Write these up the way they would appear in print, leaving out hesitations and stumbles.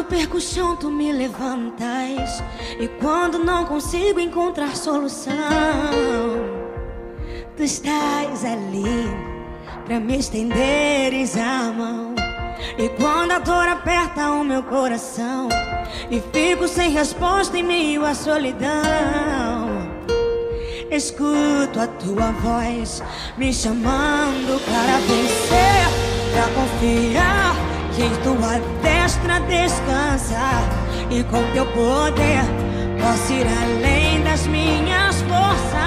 Quando perco o chão, tu me levantas. E quando não consigo encontrar solução, tu estás ali pra me estenderes a mão. E quando a dor aperta o meu coração e fico sem resposta em meio à solidão, escuto a tua voz me chamando para vencer, pra confiar que em tua destra descansa. E com teu poder posso ir além das minhas forças.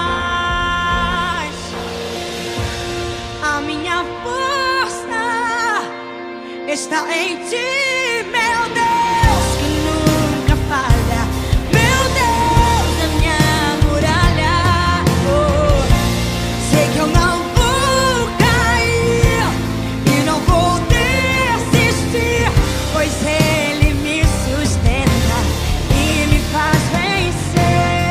A minha força está em ti, meu Deus, que nunca falha. Meu Deus, é minha muralha. Oh, sei que eu não vou cair e não vou desistir, pois Ele me sustenta e me faz vencer.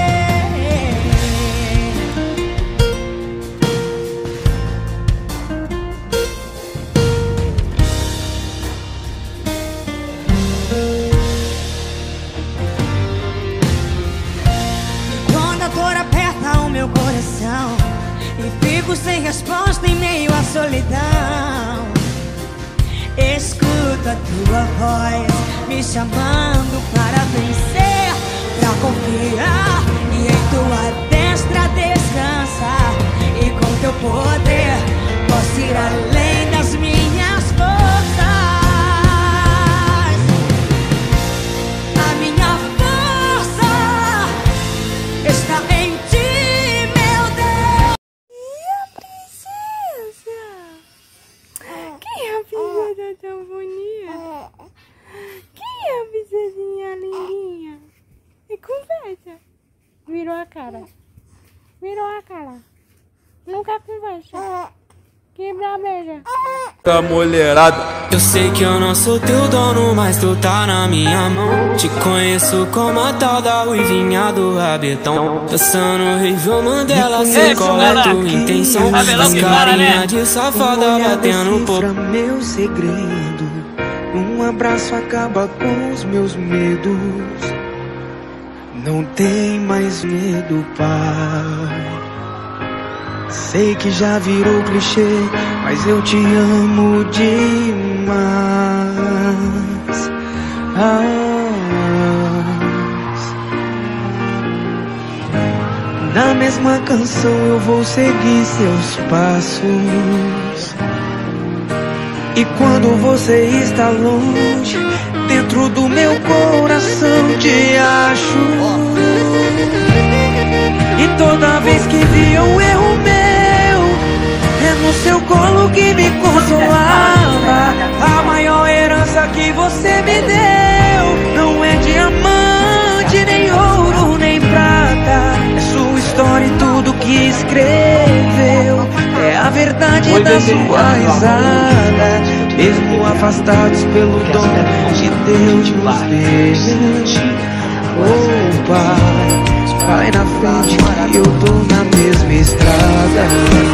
Quando a dor aperta o meu coração e fico sem resposta em meio à solidão, escuto a tua voz me chamando para vencer, pra confiar e em tua destra descansa. E com teu poder posso ir além das minhas forças. A minha força está em ti, meu Deus. E a princesa? Quem é a princesa tão bonita? Quem é a princesinha lindinha? E conversa. Virou a cara. Virou a cara. Nunca conversa. Quebra a beija. Tá mulherada. Eu sei que eu não sou teu dono, mas tu tá na minha mão. Te conheço como a tal da ruivinha do rabetão. Dançando horrível Mandela, sem coleta intenção. As carinha de safada batendo pouco. Meu segredo, um abraço acaba com os meus medos. Não tem mais medo, pai. Sei que já virou clichê, mas eu te amo demais. Na mesma canção eu vou seguir seus passos. E quando você está longe, dentro do meu coração te acho. E toda vez que vi um erro meu, é no seu colo que me consolava. A maior herança que você me deu não é diamante, nem ouro, nem prata. É sua história e tudo que escreveu. É a verdade da sua risada. Mesmo afastados pelo dom de Deus nos deu. Oh, Pai, vai na frente que eu tô na mesma estrada.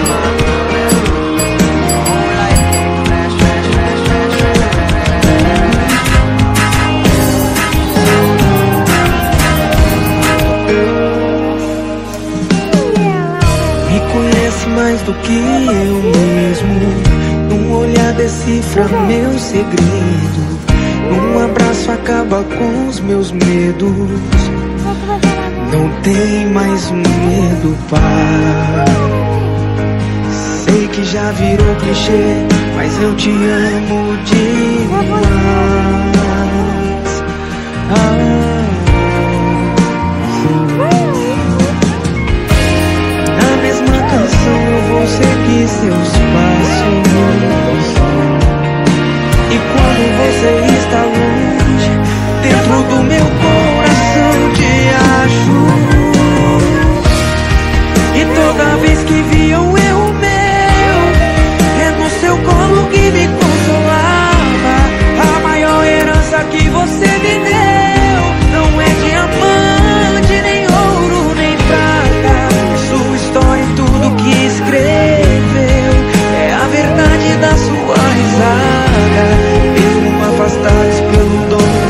Me conhece mais do que eu mesmo. Num olhar decifra meu segredo. Num abraço acaba com os meus medos. Não tem mais medo, pai. Sei que já virou clichê, mas eu te amo demais. Na mesma canção eu vou seguir seus passos. E quando você está longe, dentro do meu coração te acho. E toda vez que vi um erro meu, é no seu colo que me consolava. A maior herança que você me deu não é diamante, nem ouro, nem prata. É sua história e tudo que escreveu. É a verdade da sua risada. Mesmo afastados pelo dom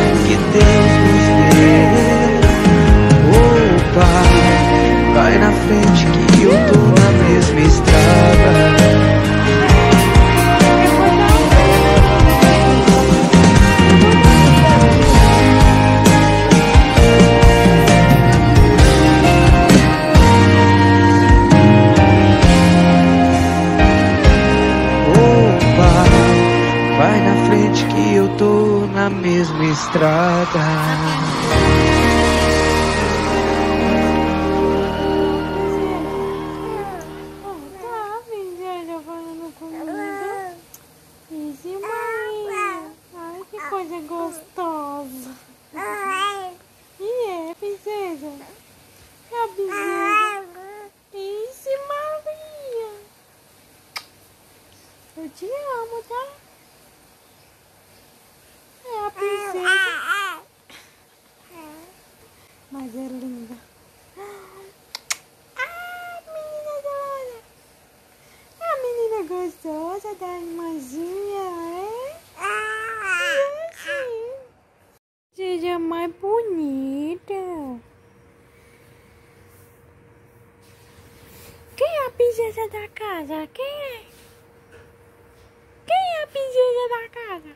Vai na frente que eu tô na mesma estrada. Coisa gostosa. E é, princesa? É a princesa. Isso, Maria. Eu te amo, tá? É a princesa. Mas é linda. Ah, menina doida. É a menina gostosa da irmãzinha, é? Seja mais bonita. Quem é a princesa da casa? Quem é? Quem é a princesa da casa?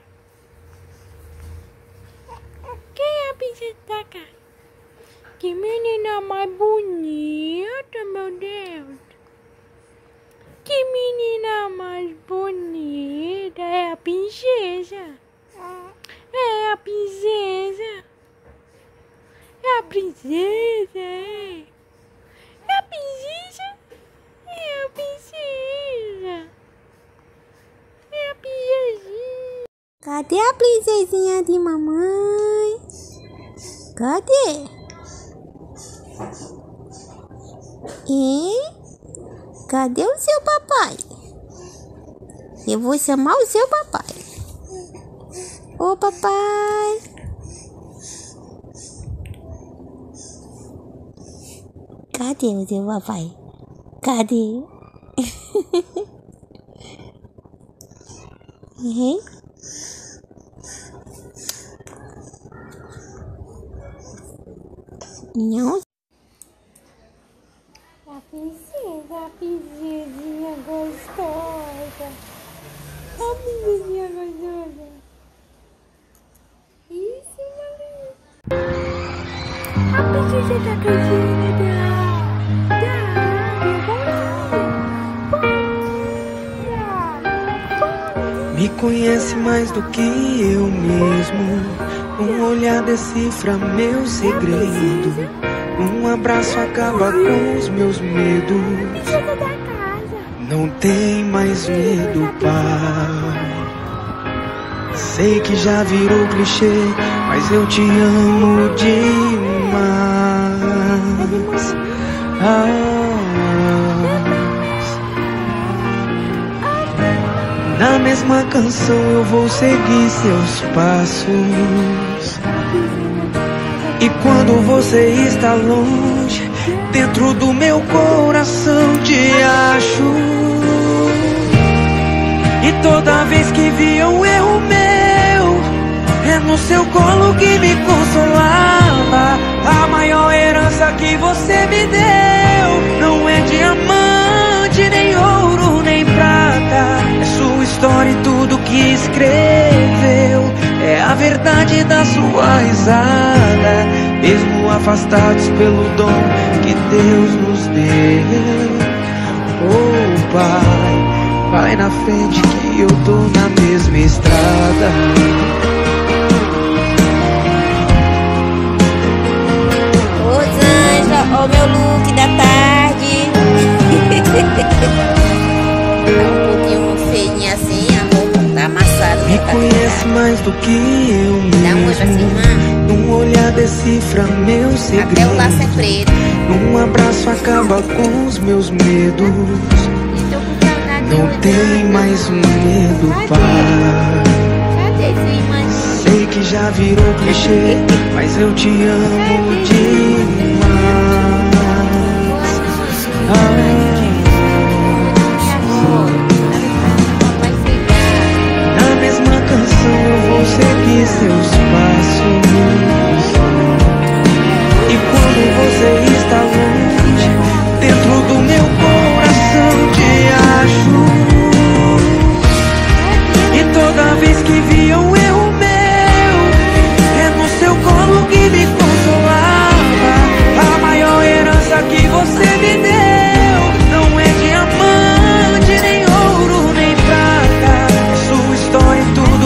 Quem é a princesa da casa? Que menina mais bonita, meu Deus. Que menina mais bonita. É a princesa. É a princesa. É a princesa. É a princesa. É a princesa. É a princesinha. Cadê a princesinha de mamãe? Cadê? Hein? Cadê o seu papai? Eu vou chamar o seu papai. Ô papai. Cadê o seu papai? Cadê? Uhum. Não. A princesinha gostosa. A princesinha gostosa. Isso, Maria. A princesa da casinha da bom dia. Me conhece mais do que eu mesmo. Um olhar decifra meu segredo. Um abraço acaba com os meus medos. Não tem mais medo, pai. Sei que já virou clichê, mas eu te amo demais. Na mesma canção eu vou seguir seus passos. E quando você está longe, dentro do meu coração te acho. E toda vez que vi um erro meu, é no seu colo que me consolava. A maior herança que você me deu não é diamante, nem ouro, nem prata. É sua história e tudo que escreveu. É a verdade da sua risada, mesmo afastados pelo dom que Deus nos deu. Oh Pai, vai na frente que eu tô na mesma estrada. Rosângela, ó meu look da tarde. Tá um pouquinho feinha assim, a roupa tá amassada. Me conhece mais do que eu mesmo. Dá um oi pra sua irmã. Num olhar decifra meu segredo. Até o laço é preto. Num abraço acaba com os meus medos. Não tem mais medo, pai. Cadê sua irmã? Sei que já virou clichê, mas eu te amo demais. Na mesma canção eu vou seguir seus passos. E quando você está longe, dentro do meu coração te acho. E toda vez que vi um erro meu, é no seu colo que me consolava. A maior herança que você me deu não é diamante, nem ouro, nem prata. É sua história e tudo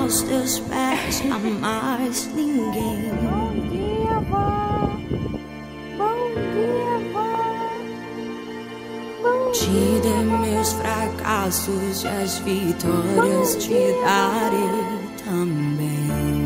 aos teus pés a mais ninguém. Bom dia, vó. Bom dia, vó. Bom Te dei meus fracassos e as vitórias te darei também.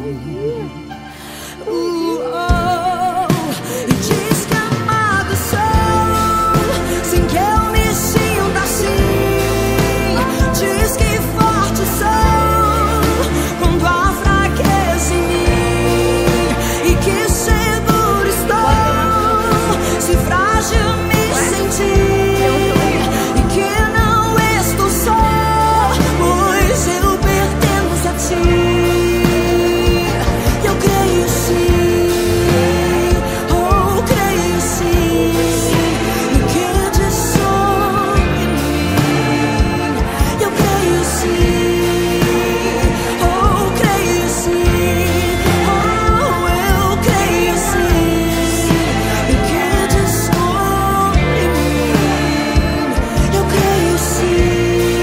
E diz que amado sou, sem que eu me sinta assim. Diz que forte sou quando há fraqueza em mim, e que seguro estou se frágil me sentir, e que não estou só, pois eu pertenço a ti. Eu creio sim, oh, creio sim, no que diz sobre mim. Eu creio sim, oh, creio sim, oh, eu creio sim, no que diz sobre mim. Eu creio sim.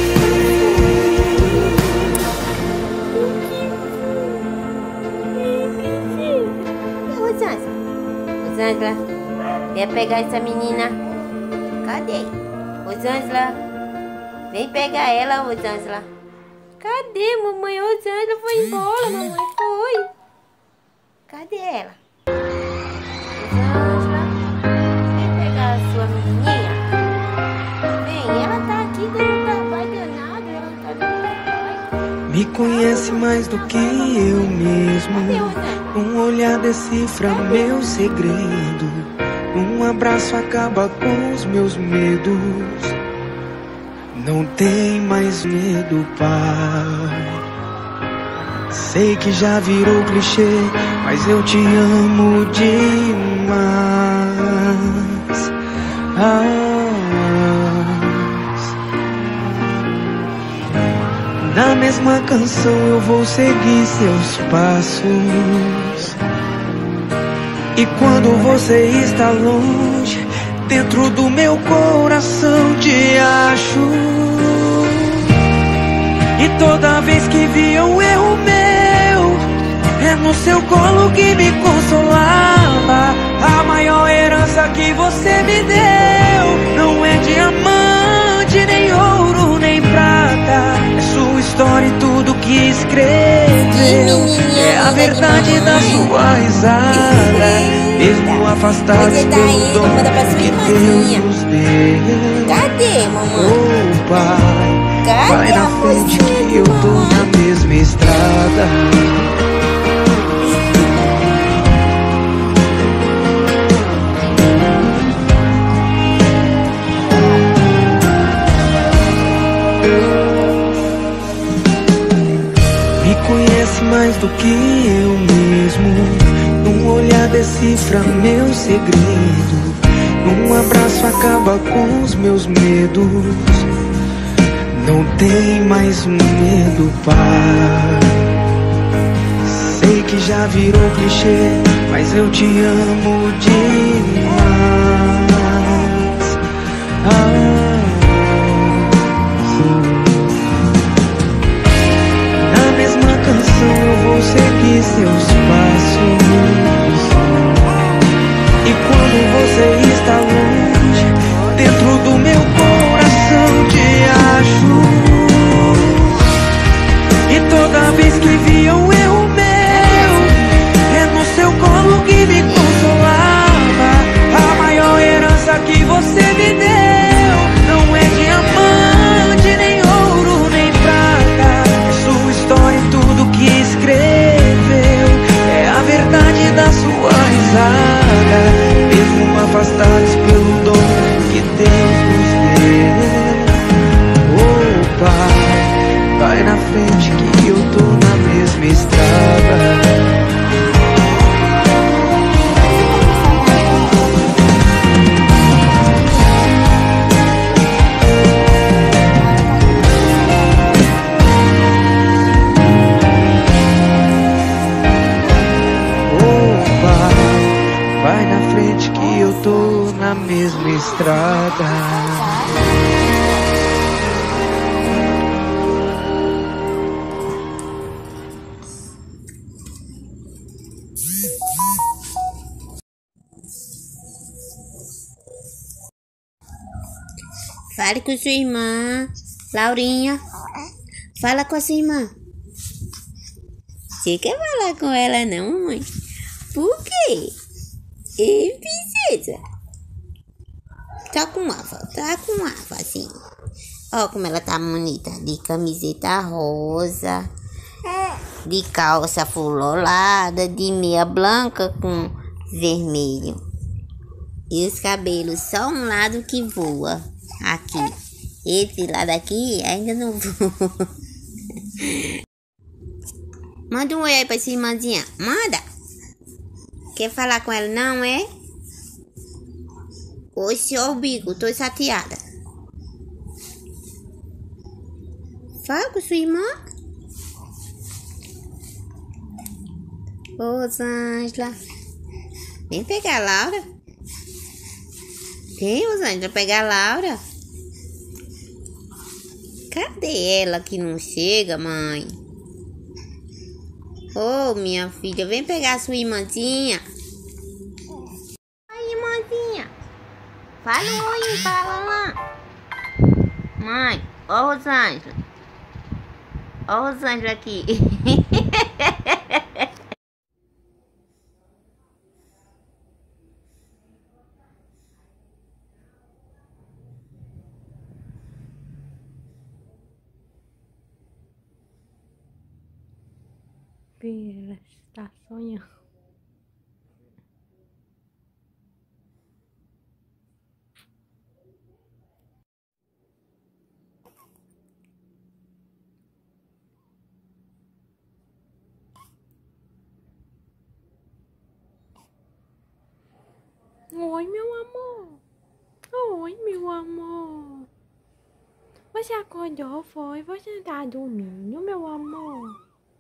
Rosângela, vem pegar essa menina. Cadê? Rosângela, vem pegar ela, Rosângela. Cadê, mamãe? Rosângela foi embora, mamãe. Foi. Cadê ela? Rosângela, vem pegar a sua menininha. Vem, ela tá aqui dando trabalho danado. Ela tá dando trabalho. Me conhece mais do que eu mesmo. Cadê, Rosângela? Um olhar decifra meu segredo. Um abraço acaba com os meus medos. Não tem mais medo, pai. Sei que já virou clichê, mas eu te amo demais. Na mesma canção eu vou seguir seus passos. E quando você está longe, dentro do meu coração te acho. E toda vez que vi um erro meu, é no seu colo que me consolava. A maior herança que você me deu não é diamante, nem ouro, nem prata. É sua história e tudo que escreveu. É a verdade da sua risada, mesmo afastados pelo dom que Deus nos deu. Cadê, mamãe? Oh, pai, vai na frente que eu tô na mesma estrada. Me conhece mais do que eu mesmo. Num olhar decifra meu segredo. Num abraço acaba com os meus medos. Não tem mais medo, pai. Sei que já virou clichê, mas eu te amo demais. Na mesma canção eu vou seguir seus passos. E quando você está longe, dentro do meu coração te acho. E toda vez que vi um erro meu, é no seu colo que me consolava. A maior herança que você me deu não é diamante, nem ouro, nem prata. É sua história e tudo que escreveu. É a verdade da sua risada, mesmo afastados pelo dom que Deus nos deu. Oh, pai, vai na frente que eu tô na mesma estrada. Vai na frente que eu tô na mesma estrada. Fale com sua irmã. Laurinha. Fala com a sua irmã. Você quer falar com ela não, mãe? Por quê? Ei, princesa. Tá com afa, assim. Ó como ela tá bonita. De camiseta rosa. De calça fulolada. De meia branca com vermelho. E os cabelos só um lado que voa. Aqui. Esse lado aqui ainda não voa. Manda um oi aí pra sua irmãzinha. Manda. Quer falar com ela não, é? Oi, seu bico. Tô chateada. Fala com sua irmã. Ô, Rosângela. Vem pegar a Laura. Vem, Rosângela, pegar a Laura. Cadê ela que não chega, mãe? Ô, minha filha, vem pegar a sua irmãzinha. Oi, irmãzinha. Fala um oi para ela lá. Mãe, ó, Rosângela. Ó, Rosângela aqui. Ela está sonhando. Oi, meu amor. Oi, meu amor. Você acordou, foi? Você tá dormindo, meu amor?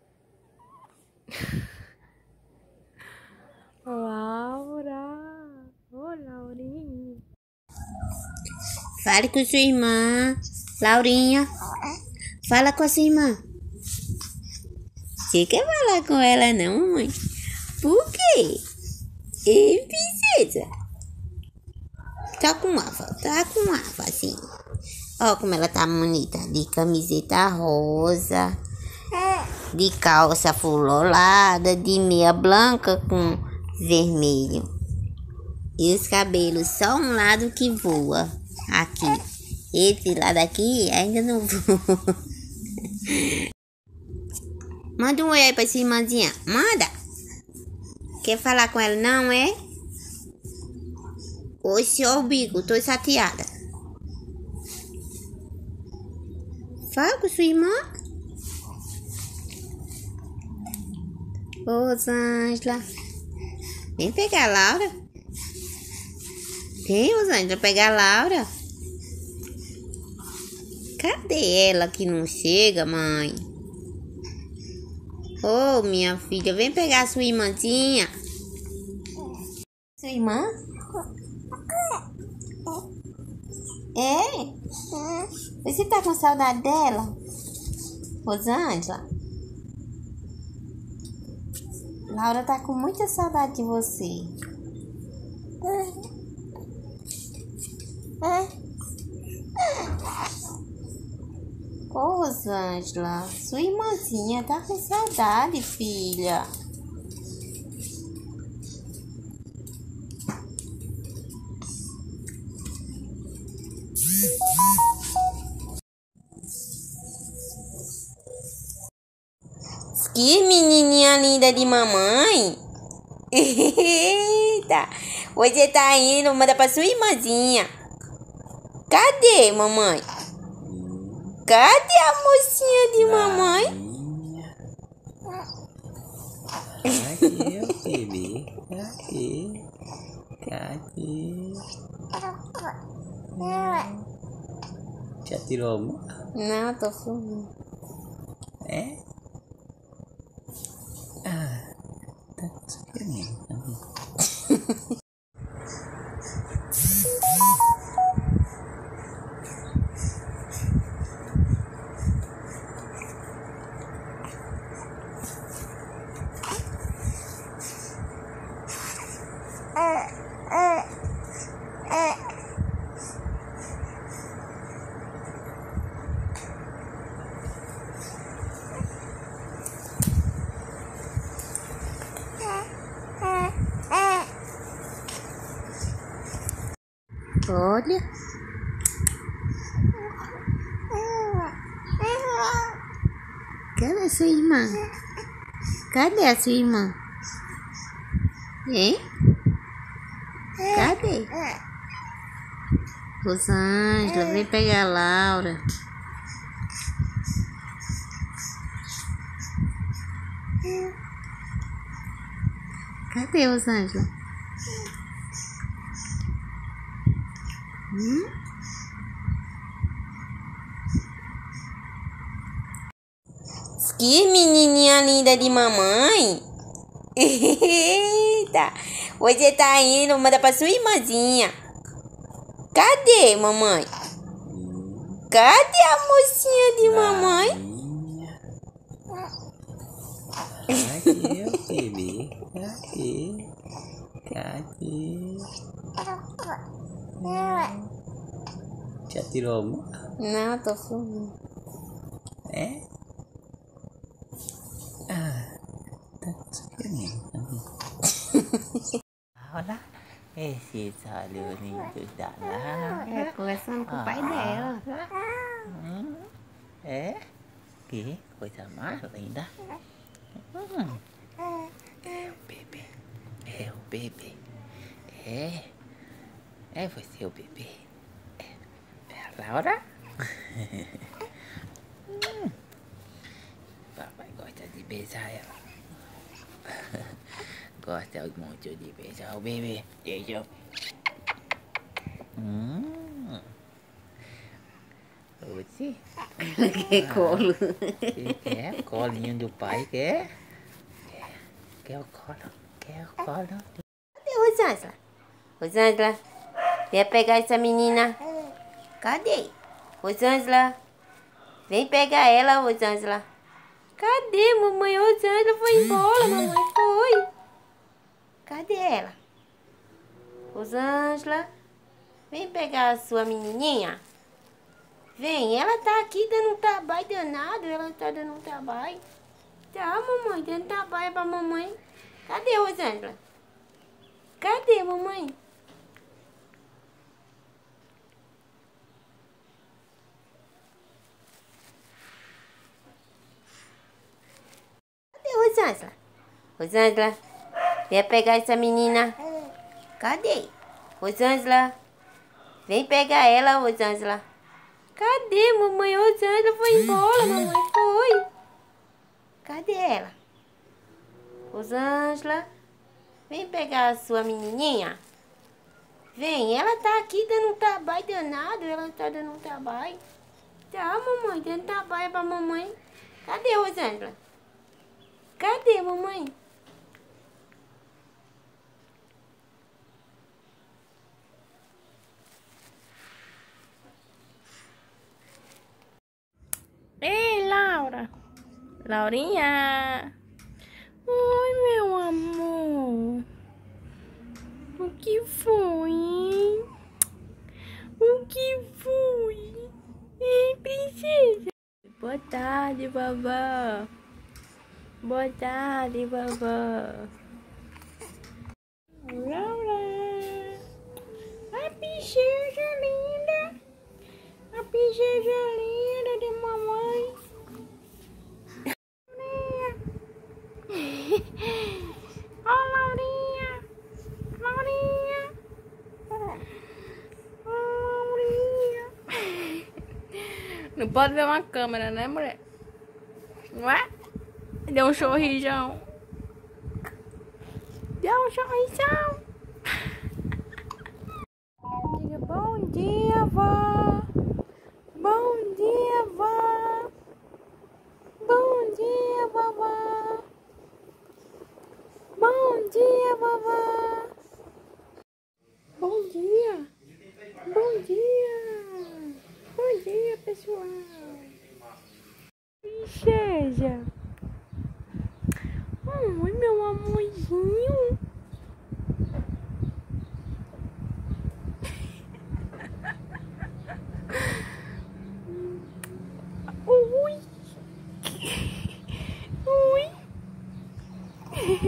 Laura. Ô, Laurinha. Fale com sua irmã. Laurinha. Fala com a sua irmã. Você quer falar com ela não, mãe? Por quê? Ei, princesa. Tá com afa, assim. Ó como ela tá bonita. De camiseta rosa. De calça fulolada. De meia branca com vermelho. E os cabelos só um lado que voa. Aqui. Esse lado aqui ainda não voa. Manda um oi aí pra sua irmãzinha. Manda. Quer falar com ela não, é? Oi, seu bico. Tô chateada. Fala com sua irmã. Ô, Rosângela. Vem pegar a Laura. Vem, Rosângela, pegar a Laura. Cadê ela que não chega, mãe? Ô, minha filha, vem pegar a sua irmãzinha. Sua irmã? É? Você tá com saudade dela? Rosângela? Laura tá com muita saudade de você. Ô, Rosângela, sua irmãzinha tá com saudade, filha. Que menininha linda de mamãe. Eita, você tá indo, manda pra sua irmãzinha. Cadê, mamãe? Cadê a mocinha de mamãe? Cadê o bebê? Cadê? Já tirou uma? Não, tô filmando. É? Ah, tá conseguindo. Cláudia? Cadê sua irmã? Cadê a sua irmã? Hein? Cadê? Rosângela, vem pegar a Laura. Cadê Rosângela? Que menininha linda de mamãe. Eita, você tá indo, manda pra sua irmãzinha. Cadê, mamãe? Cadê a mocinha de mamãe? Cadê o bebê? Cadê? Já tirou uma? Não, tô fumando. É? Tá conseguindo. Olha esse olhos lindos da Lara. É, conversando com o pai dela. É? Que coisa mais linda. É o bebê. É o bebê. É você o bebê. É a Laura? Papai gosta de beijar ela. Gosta muito de beijar o bebê. Deixa eu. Você? Que colo. Você quer colinho do pai? Quer? Quer o colo? Quer o colo? Cadê Rosângela? Rosângela, vem pegar essa menina. Cadê? Rosângela, vem pegar ela, Rosângela. Cadê, mamãe? Rosângela foi embora, mamãe foi. Cadê ela? Rosângela, vem pegar a sua menininha. Vem, ela tá aqui dando um trabalho danado. Ela tá dando um trabalho. Tá, mamãe, dando trabalho pra mamãe. Cadê, Rosângela? Cadê, mamãe? Cadê, Rosângela? Rosângela, vem pegar essa menina. Cadê? Rosângela, vem pegar ela, Rosângela. Cadê, mamãe? Rosângela foi embora, mamãe foi. Cadê ela? Rosângela, vem pegar a sua menininha. Vem, ela tá aqui dando um trabalho danado. Ela tá dando um trabalho. Tá, mamãe, dando trabalho pra mamãe. Cadê, Rosângela? Cadê, mamãe? Ei, Laura. Laurinha. Oi, meu amor. O que foi, hein? O que foi? Ei, princesa. Boa tarde, vovó. Boa tarde, vovó. Laura. A princesa linda. A princesa linda de mamãe. Ó, Laurinha. Laurinha. Laurinha. Não pode ver uma câmera, né, mulher? Não é? Deu um sorrisão. Deu um sorrisão. Diga bom dia, vó. Bom dia, vó. Bom dia, vovó. Bom dia, vovó. Bom dia. Bom dia. Bom dia, pessoal. Princesa. Oi, meu amorzinho. Oi. Oi.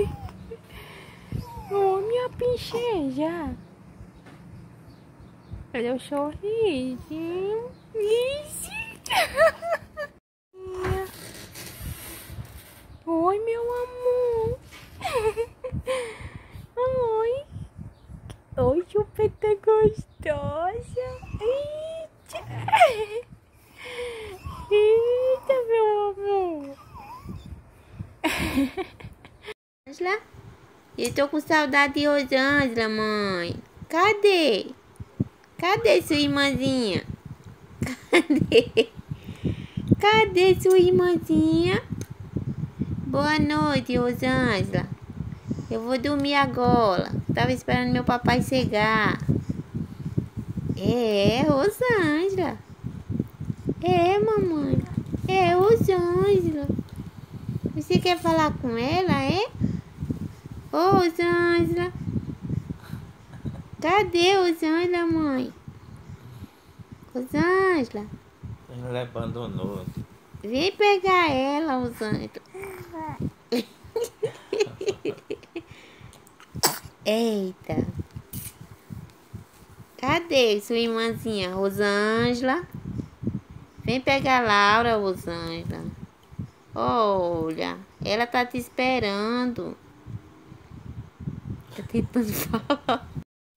Oh, minha princesa. Cadê o sorriso? Ixi. Oi, meu amor. Oi. Oi, chupeta gostosa. Eita. Eita, meu amor. Rosângela? Eu tô com saudade de Rosângela, mãe. Cadê? Cadê sua irmãzinha? Cadê? Cadê sua irmãzinha? Boa noite, Rosângela. Eu vou dormir agora. Tava esperando meu papai chegar. É, Rosângela. É, mamãe. É, Rosângela. Você quer falar com ela, é? Ô, Rosângela. Cadê Rosângela, mãe? Rosângela. Ela abandonou. Vem pegar ela, Rosângela. Eita. Cadê sua irmãzinha? Rosângela. Vem pegar a Laura, Rosângela. Olha, ela tá te esperando. Tá tentando falar.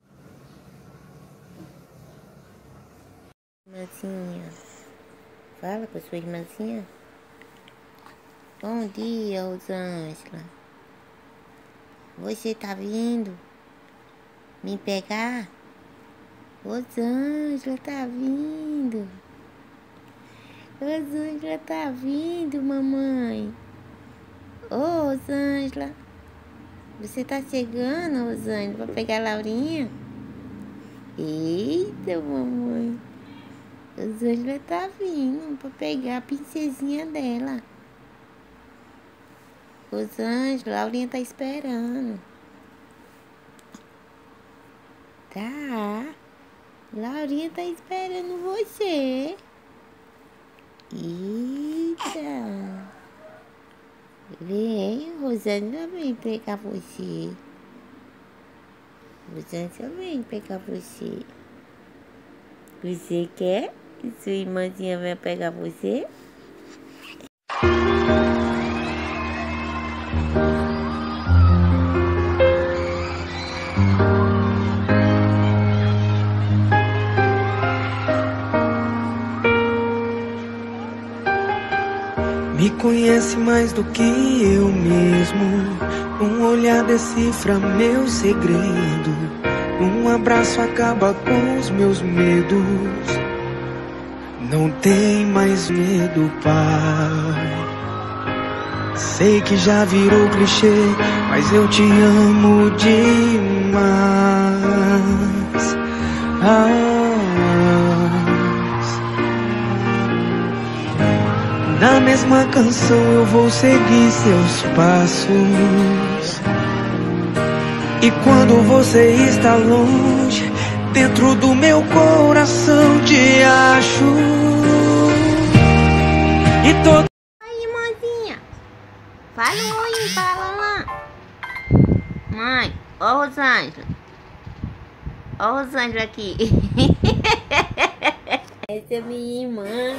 Irmãzinha. Fala com a sua irmãzinha. Bom dia, Rosângela. Você tá vindo me pegar? Rosângela tá vindo. Rosângela tá vindo, mamãe. Ô, Rosângela. Você tá chegando, Rosângela, pra pegar a Laurinha? Eita, mamãe. Rosângela tá vindo pra pegar a princesinha dela. Rosângela, a Laurinha tá esperando. Tá. Laurinha tá esperando você. Eita. Vem, Rosângela vem pegar você. Rosângela vem pegar você. Você quer que sua irmãzinha venha pegar você? Me conhece mais do que eu mesmo. Um olhar decifra meu segredo. Um abraço acaba com os meus medos. Não tem mais medo, pai. Sei que já virou clichê, mas eu te amo demais. Na mesma canção eu vou seguir seus passos. E quando você está longe, dentro do meu coração te acho. E todo... Oi, irmãzinha. Fala um oi para a mamãe. Mãe, ó Rosângela. Ó Rosângela aqui. Essa é minha irmã.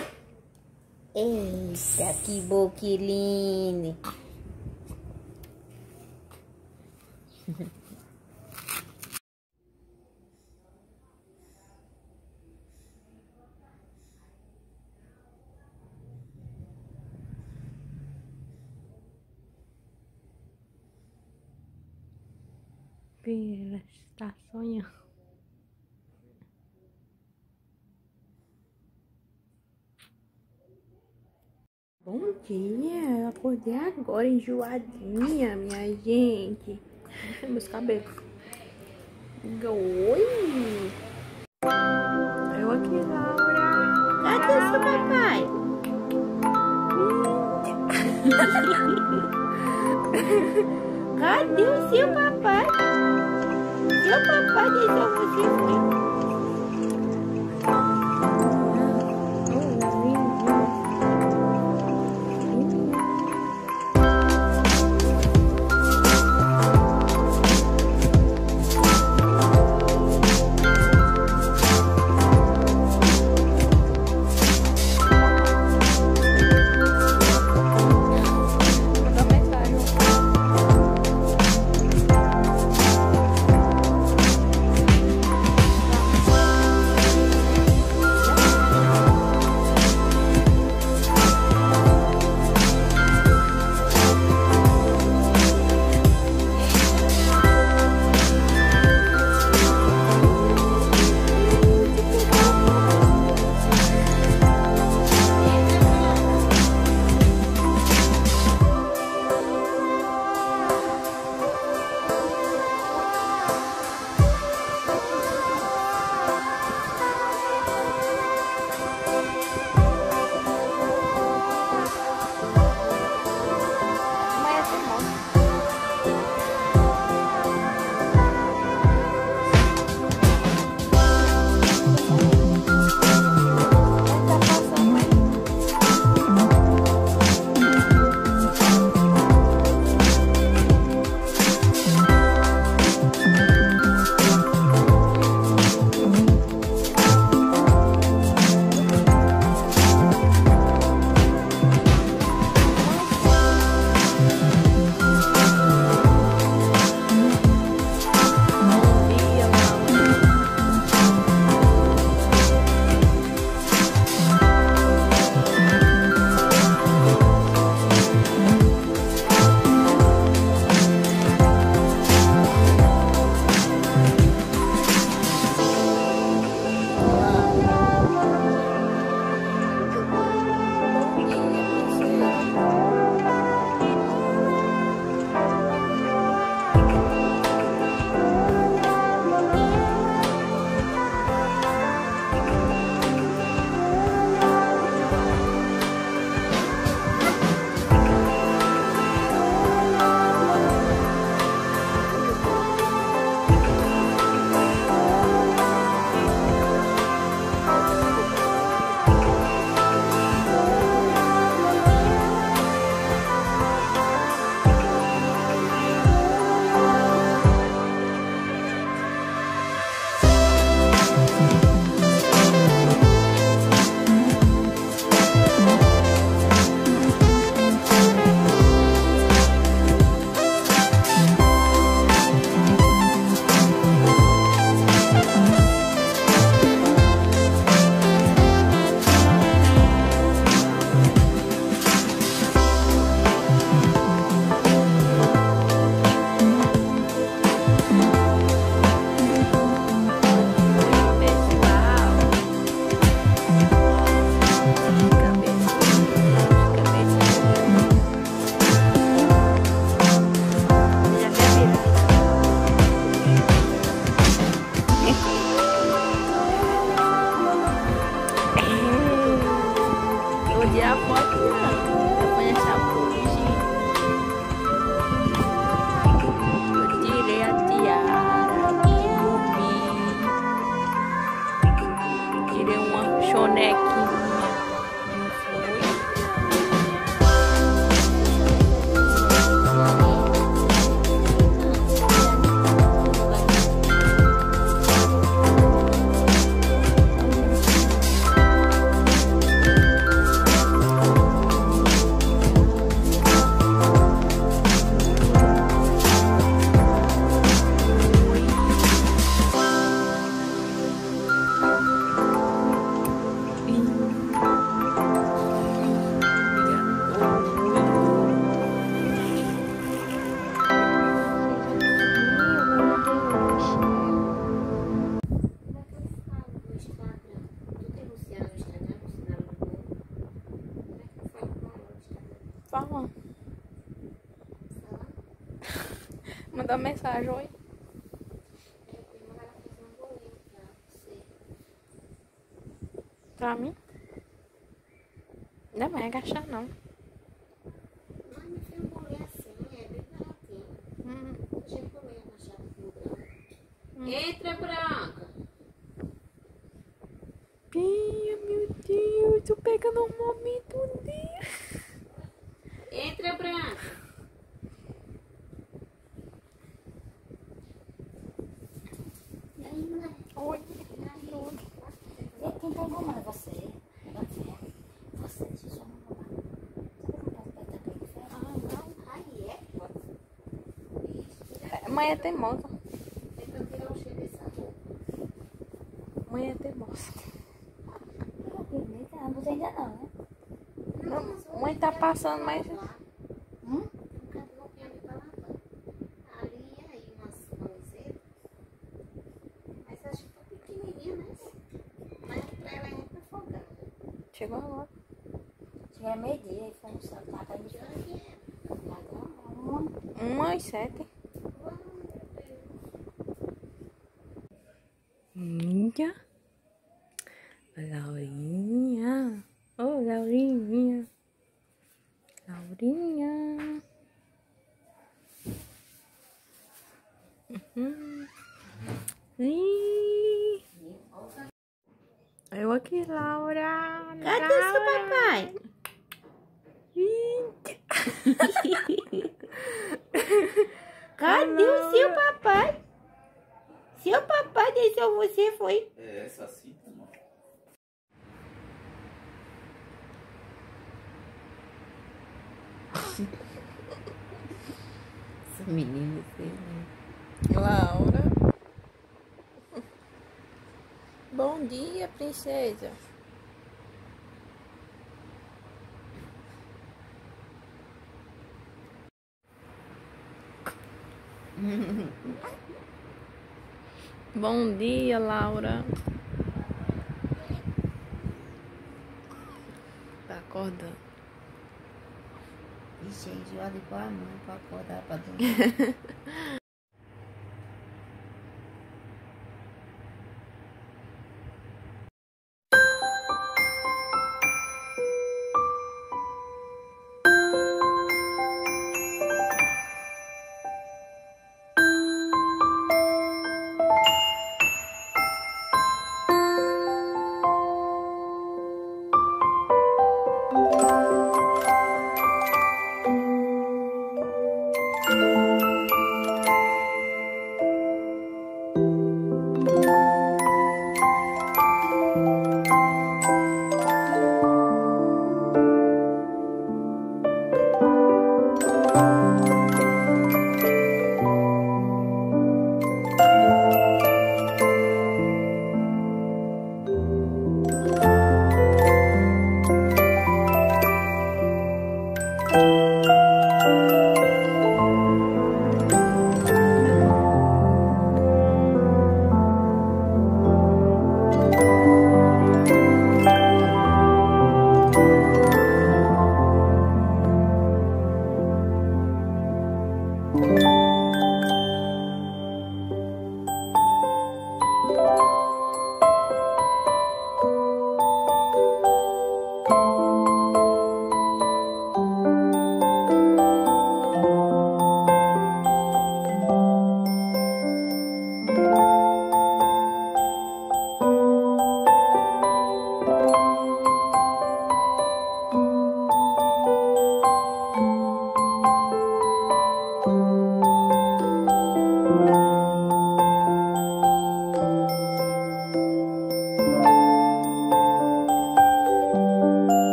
Eita, que boca linda. Ela está sonhando. Bom dia, eu acordei agora enjoadinha, minha gente. Meus cabelos. Oi! Eu aqui, Laura. Cadê seu papai? Cadê o seu papai? Seu papai deixou você foi. vou tirar foto não. Eu vou deixar o cozinho. Eu tirei a tiara, dormi. Tirei uma chonequinha. Fala. Mandar mensagem, oi. Pra mim? Não vai agachar, não. Mas me fez um bolinho assim, é bem baratinho. Deixa eu comer a machada com branco. Entra, Branca. Pia, meu Deus, tô pegando um momento dele. Entra, Branca. E aí, mulher? Oi. Quem pegou mais você? Você, deixa eu chamar lá. Sabe como é que tá bem de ferro? Ah, não. Aí é? Mãe é teimosa. Tenta tirar o cheiro dessa roupa. Mãe é teimosa. Você ainda não, né? Não, mãe tá passando, mas... Tem um cabelo que ali pra lavar. Ali e aí umas camisetas. Mas acho que tá pequenininha, né? Mas pra ela é muito afogada. Chegou agora. Chega meio-dia e foi no céu. Tá caindo de hora que é. Agora, 1h07. Minha. Laurinha. Ô, Laurinha. Laurinha. Ih. Eu aqui, Laura. Cadê seu papai? Cadê o seu papai? Seu papai deixou você, foi? É essa assim, mano. Essa menina, Laura. Bom dia, princesa. Bom dia, Laura. Tá acordando. Ixi, enjoada igual a mãe pra acordar pra dormir.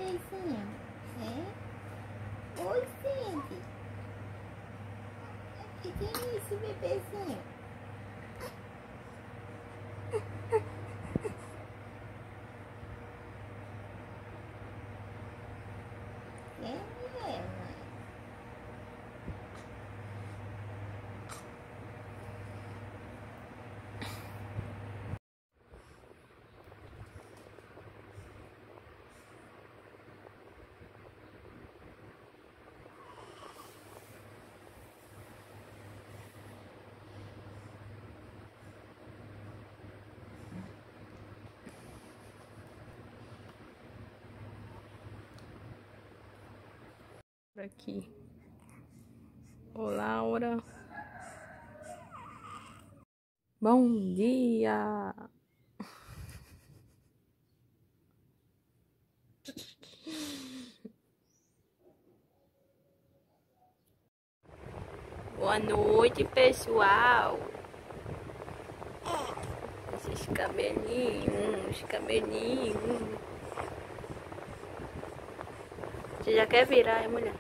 bebezinho? Oi, Cindy. O que é isso, bebezinho? Mãe? Aqui. Ô, Laura. Bom dia. Boa noite, pessoal. Esses cabelinhos, Você já quer virar, mulher?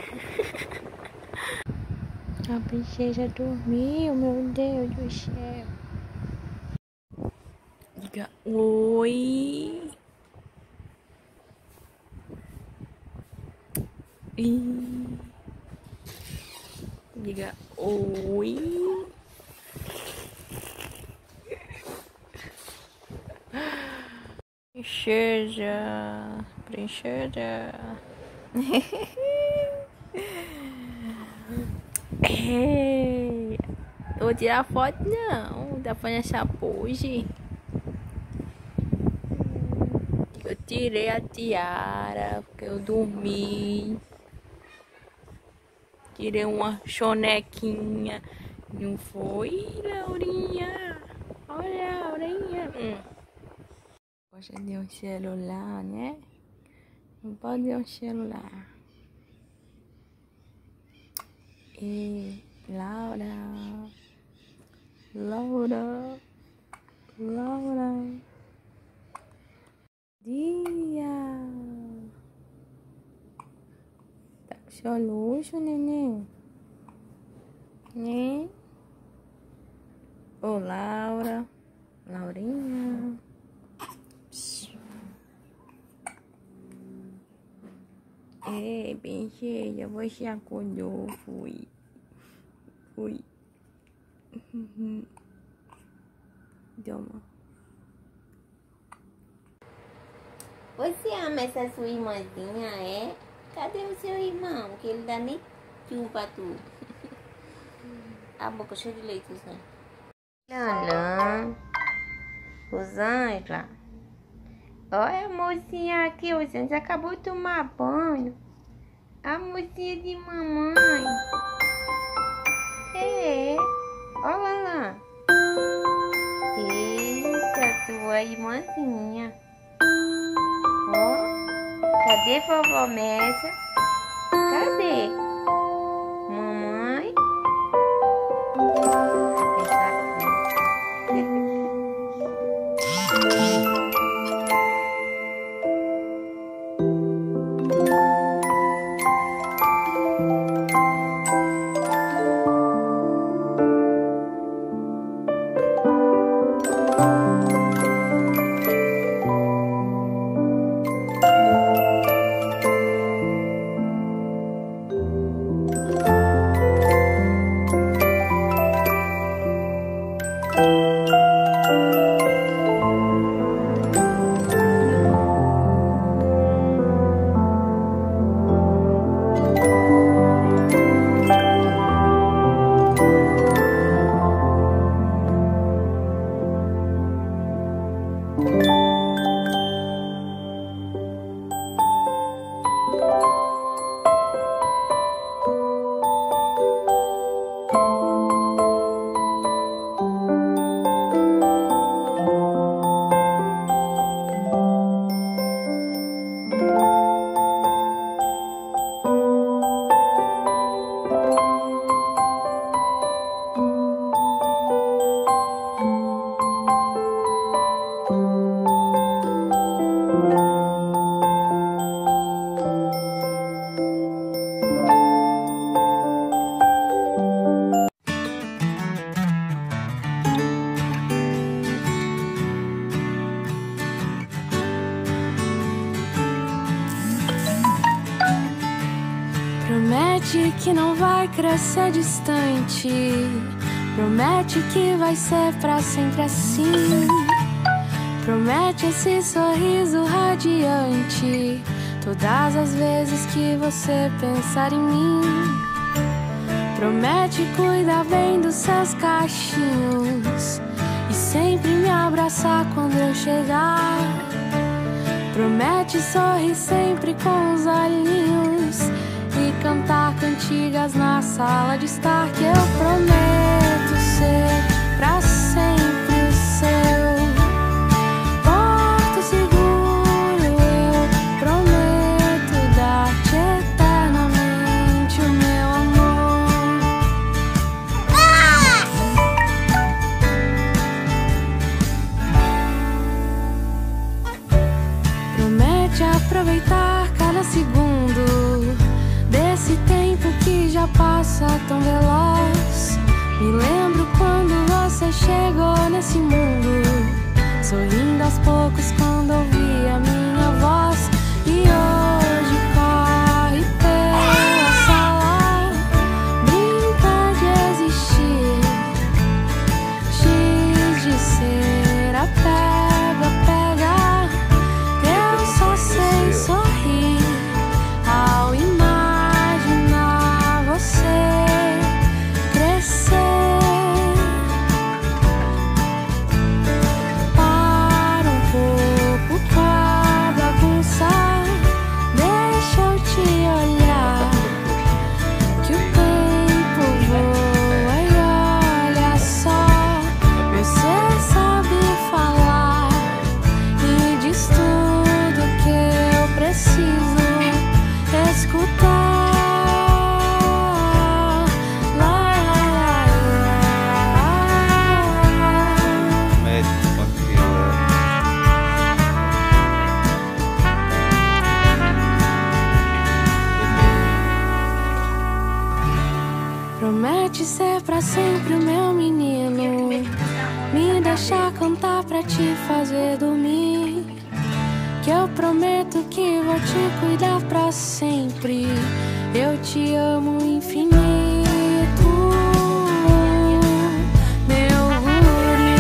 A princesa dormiu, meu Deus do céu. Diga oi. Diga oi. Princesa. Ei, eu vou tirar foto não, dá pra nessa pose. Eu tirei a tiara, porque eu dormi. Tirei uma chonequinha. Não foi, Laurinha? Olha, Laurinha. Gosta de um celular, né? Não pode ter um celular. E Laura. Dia. Tá com seu luxo, neném? Né? Ô, Laurinha. Ei, princesa, você acordou, fui. Toma. Você ama essa sua irmãzinha, é? Cadê o seu irmão? Que ele dá nem tchum pra tu. A boca cheia de leite, Rosângela. Rosângela. Olha a mocinha aqui, Rosângela. Acabou de tomar banho. A mocinha de mamãe. Olha lá. Eita, sua irmãzinha. Ó, cadê vovó Messa? Cadê? Mamãe? que não vai crescer distante. Promete que vai ser pra sempre assim. Promete esse sorriso radiante todas as vezes que você pensar em mim. Promete cuidar bem dos seus cachinhos e sempre me abraçar quando eu chegar. Promete sorrir sempre com os olhinhos e cantar cantigas na sala de estar. Que eu prometo ser pra sempre o seu porto seguro. Eu prometo dar-te eternamente o meu amor. Promete aproveitar cada segundo desse tempo que já passa tão veloz. Me lembro quando você chegou nesse mundo, sorrindo aos poucos quando ouvi a minha voz. E hoje corre pela sala, brinca de existir, giz de cera, pega, pega. Eu só sei sorrir ao imaginar você crescer. Para um pouco com a bagunça, deixa eu te olhar, que o tempo voa e olha só. Você sabe falar e diz tudo que eu preciso escutar. Promete ser pra sempre o meu menino, me deixar cantar pra te fazer dormir. Que eu prometo que vou te cuidar pra sempre. Eu te amo infinito, meu guri.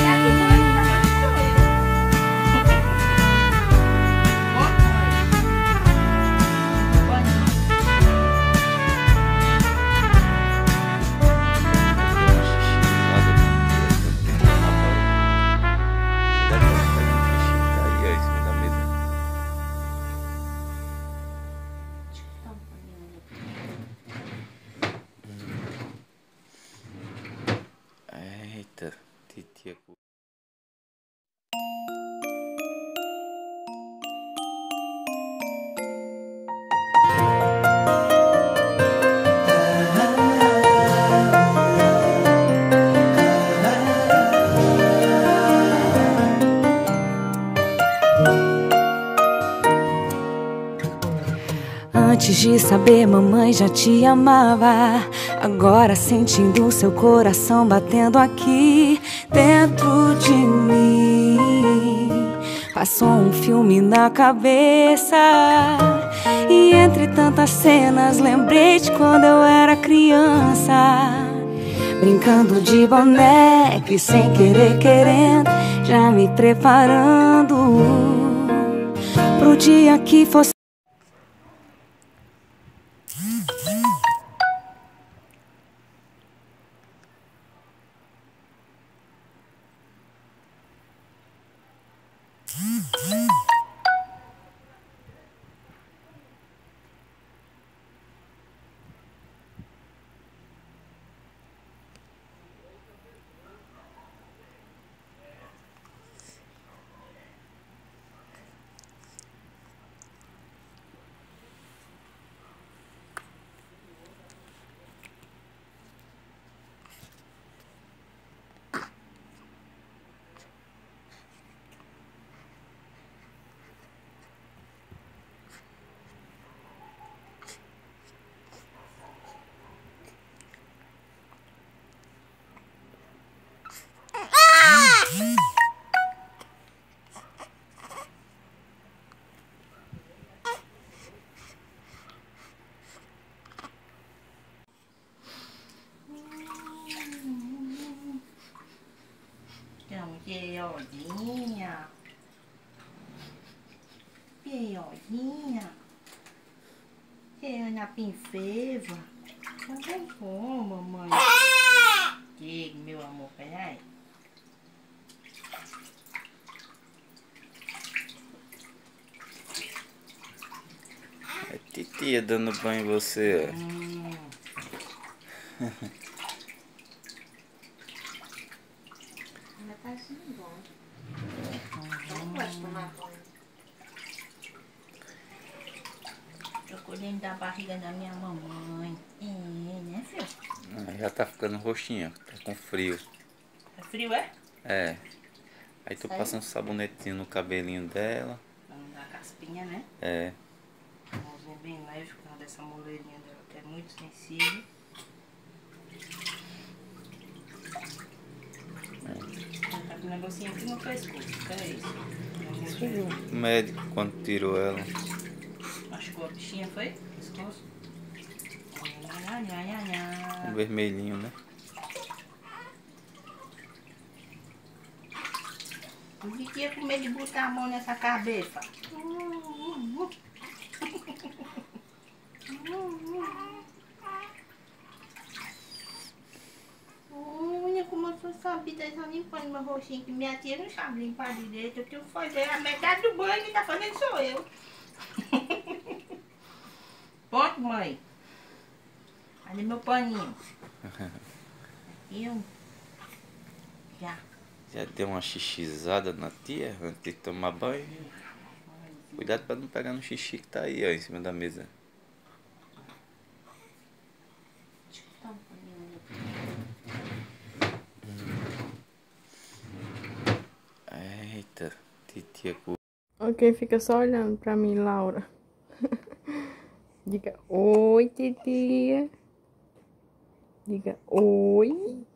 Eita, titia. Antes de saber, mamãe já te amava. Agora sentindo seu coração batendo aqui dentro de mim. Passou um filme na cabeça e entre tantas cenas lembrei de quando eu era criança, brincando de boneca e sem querer querendo, já me preparando pro dia que fosse. amor, cheirosinha. Cheirosinha. Cheio na princesa. Tá bom, mamãe. Diga, meu amor, peraí. É titia dando banho em você. Ela tá assim bom. Eu gosto de tomar banho. Tô colhendo da barriga da minha mamãe. Né, filho? Já tá ficando roxinha, tá com frio. É frio, é? É. Aí tu passa um sabonetinho no cabelinho dela. Pra não dar caspinha, né? É. Mãozinha bem leve por causa dessa moleirinha dela, que é muito sensível. Ela tá com um negocinho aqui no pescoço, que é isso? O médico quando tirou ela. Machucou a bichinha, foi? Pescoço? Um vermelhinho, né? Eu fiquei com medo de botar a mão nessa cabeça. Olha como eu sou sabida, só limpando meu rostinho, que minha tia não sabe limpar direito. Eu tenho que fazer a metade do banho, que tá fazendo sou eu. Ponto, mãe. Cadê meu paninho? Eu já. Já deu uma xixizada na tia antes de tomar banho. Cuidado pra não pegar no xixi que tá aí, ó, em cima da mesa. Eita, titia cu. Ok, fica só olhando pra mim, Laura. Diga oi, titia. Diga oi.